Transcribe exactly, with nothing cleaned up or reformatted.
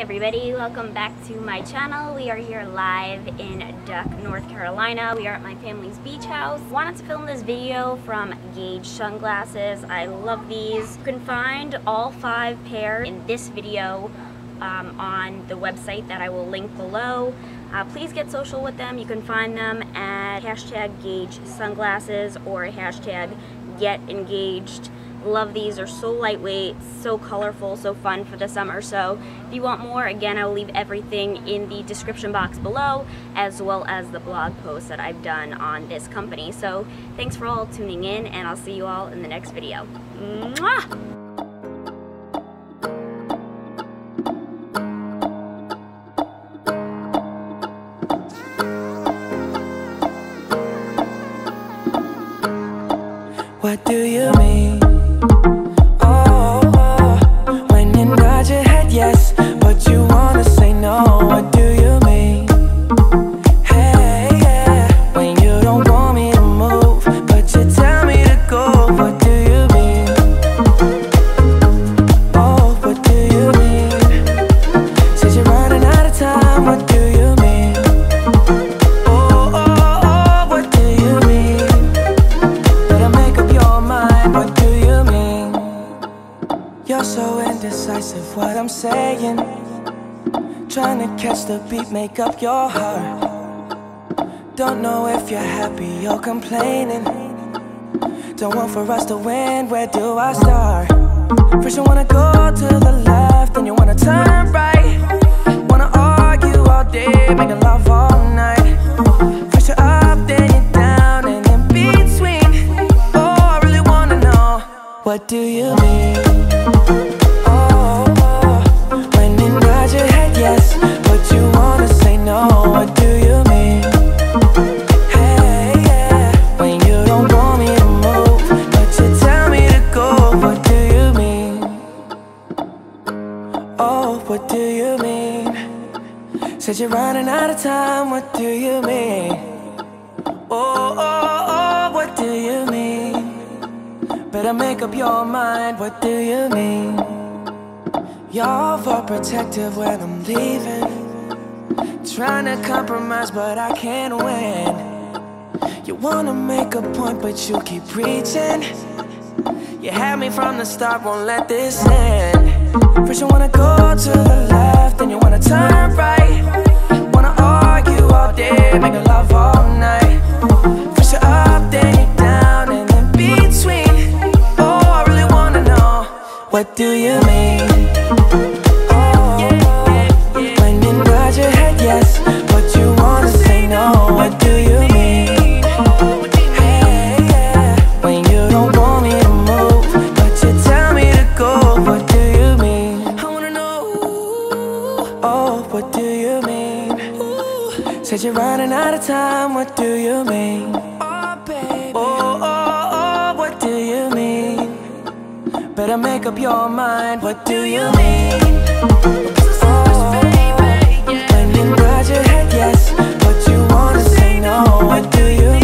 everybody, welcome back to my channel. We are here live in Duck, North Carolina. We are at my family's beach house. Wanted to film this video from Gage Sunglasses. I love these. You can find all five pair in this video um, on the website that I will link below. Uh, please get social with them. You can find them at hashtag Gage Sunglasses or hashtag Get Engaged. Love these. Are so lightweight, so colorful, so fun for the summer. So if you want more, again, I will leave everything in the description box below, as well as the blog post that I've done on this company. So thanks for all tuning in, and I'll see you all in the next video. Mwah! What do you mean? Oh, oh, when you nod your head yes, but you wanna say no. What do you mean? Hey, yeah, when you don't want me to move, but you tell me to go. What do you mean? Oh, what do you mean? Said you're running out of time. What do you mean? Oh, oh, oh, what do you mean? Better make up your mind. What do you mean? You're so indecisive, what I'm saying. Trying to catch the beat, make up your heart. Don't know if you're happy or complaining. Don't want for us to win, where do I start? First you wanna go to the left, then you wanna turn right. Wanna argue all day, making love all night. First you're up, then you're down, and in between. Oh, I really wanna know, what do you mean? Oh, oh, when you nod your head yes, but you wanna say no. What do you mean? Hey, yeah, when you don't want me to move, but you tell me to go. What do you mean? Oh, what do you mean? Said you're running out of time. What do you mean? Oh, oh, oh, what do you mean? Better make up your mind. What do you mean? You're overprotective when I'm leaving. Trying to compromise, but I can't win. You wanna make a point, but you keep preaching. You had me from the start, won't let this end. First you wanna go to the left, then you wanna turn right. Wanna argue all day, making love all night. First you're up, then you're down, and in between. Oh, I really wanna know, what do you mean? Your head yes, but you wanna say no. What do you mean? Hey, yeah, when you don't want me to move, but you tell me to go. What do you mean? I wanna know. Oh, what do you mean? Said you're running out of time. What do you mean? Oh, baby. Oh, oh, oh, what do you mean? Better make up your mind. What do you mean? Nod your head yes, but you wanna say no. What do you mean?